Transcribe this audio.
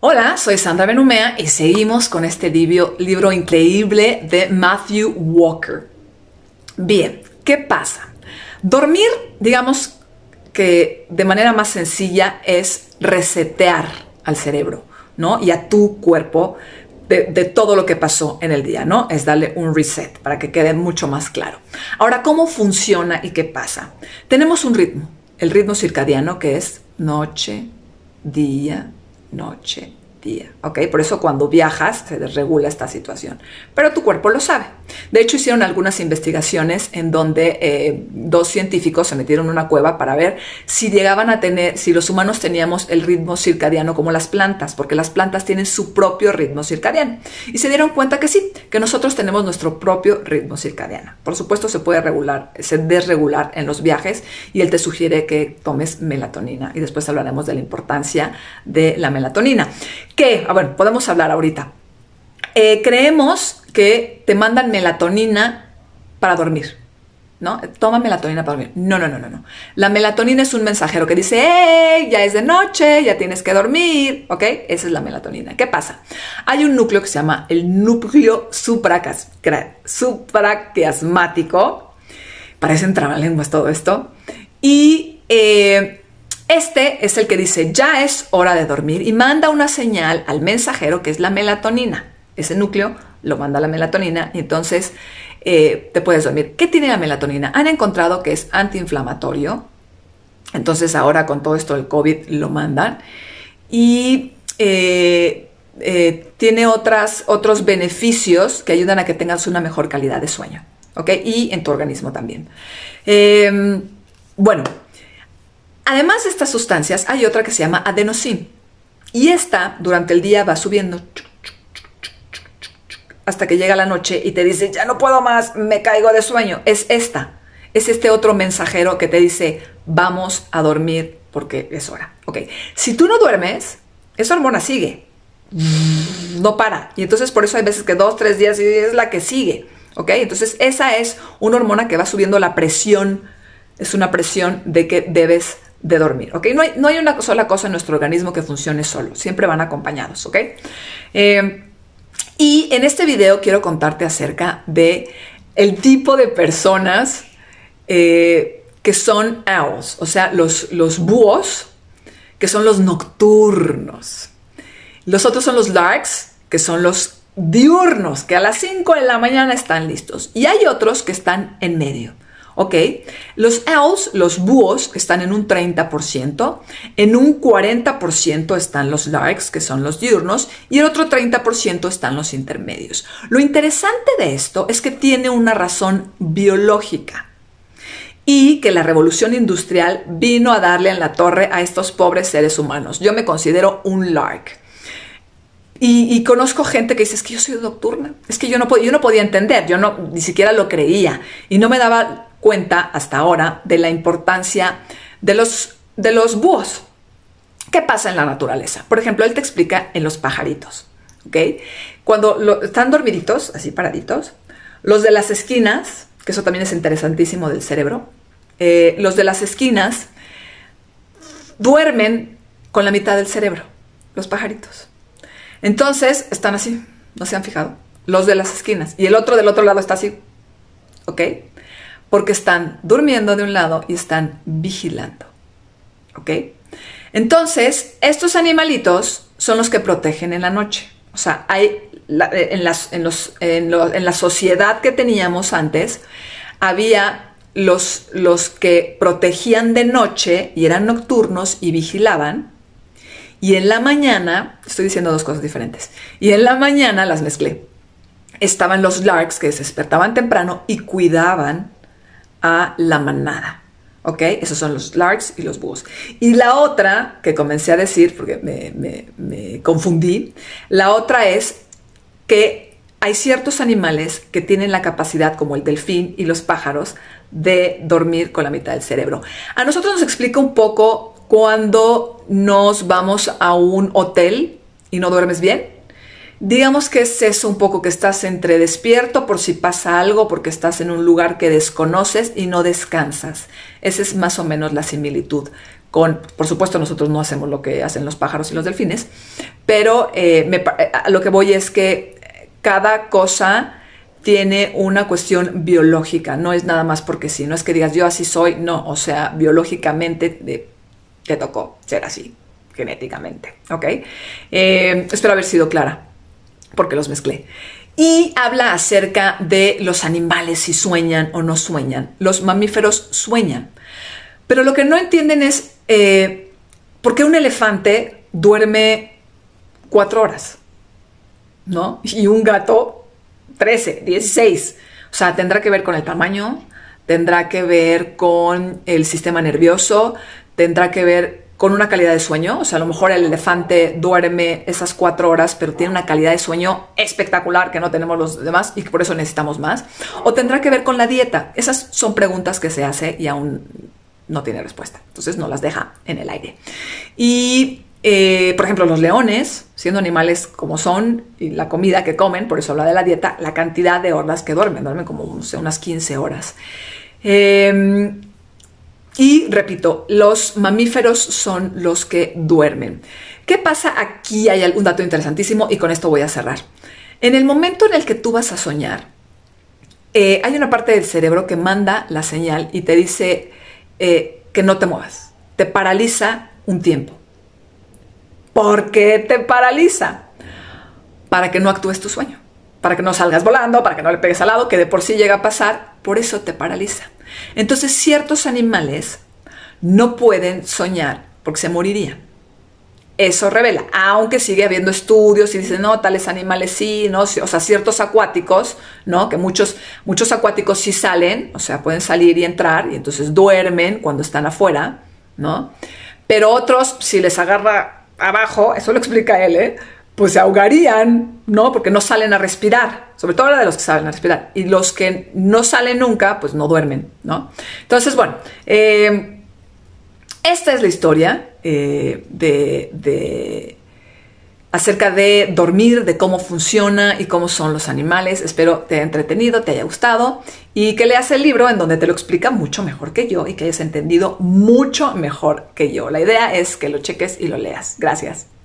Hola, soy Sandra Benumea y seguimos con este libro increíble de Matthew Walker. Bien, ¿qué pasa? Dormir, digamos que de manera más sencilla, es resetear al cerebro, ¿no? Y a tu cuerpo de todo lo que pasó en el día, ¿no? Es darle un reset para que quede mucho más claro. Ahora, ¿cómo funciona y qué pasa? Tenemos un ritmo, el ritmo circadiano, que es noche, día, noche, día, ¿ok? Por eso cuando viajas se desregula esta situación, pero tu cuerpo lo sabe. De hecho, hicieron algunas investigaciones en donde dos científicos se metieron en una cueva para ver si llegaban a tener, si los humanos teníamos el ritmo circadiano como las plantas, porque las plantas tienen su propio ritmo circadiano. Y se dieron cuenta que sí, que nosotros tenemos nuestro propio ritmo circadiano. Por supuesto, se puede desregular en los viajes y él te sugiere que tomes melatonina. Y después hablaremos de la importancia de la melatonina. Que, bueno, podemos hablar ahorita. Creemos que te mandan melatonina para dormir, ¿no? Toma melatonina para dormir. No. La melatonina es un mensajero que dice, ¡hey! Ya es de noche, ya tienes que dormir, ¿ok? Esa es la melatonina. ¿Qué pasa? Hay un núcleo que se llama el núcleo supraquiasmático. Parecen trabalenguas todo esto. Y este es el que dice, ya es hora de dormir y manda una señal al mensajero que es la melatonina. Ese núcleo lo manda la melatonina y entonces te puedes dormir. ¿Qué tiene la melatonina? Han encontrado que es antiinflamatorio. Entonces ahora con todo esto del COVID lo mandan. Y tiene otros beneficios que ayudan a que tengas una mejor calidad de sueño. ¿Ok? Y en tu organismo también. Bueno. Además de estas sustancias, hay otra que se llama adenosín. Y esta, durante el día, va subiendo hasta que llega la noche y te dice, ya no puedo más, me caigo de sueño. Es este otro mensajero que te dice, vamos a dormir porque es hora. Ok. Si tú no duermes, esa hormona sigue. No para. Y entonces por eso hay veces que 2, 3 días y es la que sigue. Ok. Entonces esa es una hormona que va subiendo la presión. Es una presión de que debes de dormir, ¿ok? No hay una sola cosa en nuestro organismo que funcione solo, siempre van acompañados, ¿ok? Y en este video quiero contarte acerca de el tipo de personas que son owls, o sea, los búhos, que son los nocturnos. Los otros son los larks, que son los diurnos, que a las 5 de la mañana están listos. Y hay otros que están en medio. Ok, los owls, los búhos, están en un 30%, en un 40% están los larks, que son los diurnos, y el otro 30% están los intermedios. Lo interesante de esto es que tiene una razón biológica y que la revolución industrial vino a darle en la torre a estos pobres seres humanos. Yo me considero un lark. Y conozco gente que dice, es que yo soy nocturna, es que yo no podía entender, ni siquiera lo creía y no me daba cuenta hasta ahora de la importancia de los búhos. ¿Qué pasa en la naturaleza? Por ejemplo, él te explica en los pajaritos, ¿ok? Cuando están dormiditos, así paraditos, los de las esquinas, que eso también es interesantísimo del cerebro, los de las esquinas duermen con la mitad del cerebro, los pajaritos. Entonces, están así, ¿no se han fijado? Los de las esquinas. Y el otro del otro lado está así, ¿ok? Porque están durmiendo de un lado y están vigilando, ¿ok? Entonces, estos animalitos son los que protegen en la noche. O sea, en la sociedad que teníamos antes, había los que protegían de noche y eran nocturnos y vigilaban. Y en la mañana, estoy diciendo dos cosas diferentes, y en la mañana las mezclé. Estaban los larks que se despertaban temprano y cuidaban a la manada, ¿ok? Esos son los larks y los búhos. Y la otra, que comencé a decir, porque me confundí, la otra es que hay ciertos animales que tienen la capacidad, como el delfín y los pájaros, de dormir con la mitad del cerebro. A nosotros nos explica un poco cuando nos vamos a un hotel y no duermes bien. Digamos que es eso un poco, que estás entre despierto por si pasa algo, porque estás en un lugar que desconoces y no descansas. Esa es más o menos la similitud con, por supuesto nosotros no hacemos lo que hacen los pájaros y los delfines, pero a lo que voy es que cada cosa tiene una cuestión biológica, no es nada más porque sí, no es que digas yo así soy, no, o sea, biológicamente te tocó ser así, genéticamente, ¿ok? Espero haber sido clara, porque los mezclé. Y habla acerca de los animales, si sueñan o no sueñan. Los mamíferos sueñan, pero lo que no entienden es por qué un elefante duerme 4 horas, ¿no? Y un gato 13, 16. O sea, tendrá que ver con el tamaño, tendrá que ver con el sistema nervioso, tendrá que ver con una calidad de sueño. O sea, a lo mejor el elefante duerme esas 4 horas, pero tiene una calidad de sueño espectacular que no tenemos los demás y que por eso necesitamos más. O tendrá que ver con la dieta. Esas son preguntas que se hace y aún no tiene respuesta. Entonces no las deja en el aire. Y por ejemplo, los leones, siendo animales como son, y la comida que comen, por eso habla de la dieta, la cantidad de horas que duermen como, no sé, unas 15 horas. Y repito, los mamíferos son los que duermen. ¿Qué pasa? Aquí hay un dato interesantísimo y con esto voy a cerrar. En el momento en el que tú vas a soñar, hay una parte del cerebro que manda la señal y te dice que no te muevas. Te paraliza un tiempo. ¿Por qué te paraliza? Para que no actúes tu sueño, para que no salgas volando, para que no le pegues al lado, que de por sí llega a pasar, por eso te paraliza. Entonces ciertos animales no pueden soñar porque se morirían. Eso revela, aunque sigue habiendo estudios y dicen, no, tales animales sí, no, o sea, ciertos acuáticos, ¿no? Que muchos acuáticos sí salen, o sea, pueden salir y entrar y entonces duermen cuando están afuera, ¿no? Pero otros, si les agarra abajo, eso lo explica él, pues se ahogarían, ¿no? Porque no salen a respirar, sobre todo la de los que salen a respirar. Y los que no salen nunca, pues no duermen, ¿no? Entonces, bueno, esta es la historia acerca de dormir, de cómo funciona y cómo son los animales. Espero te haya entretenido, te haya gustado y que leas el libro en donde te lo explica mucho mejor que yo y que hayas entendido mucho mejor que yo. La idea es que lo cheques y lo leas. Gracias.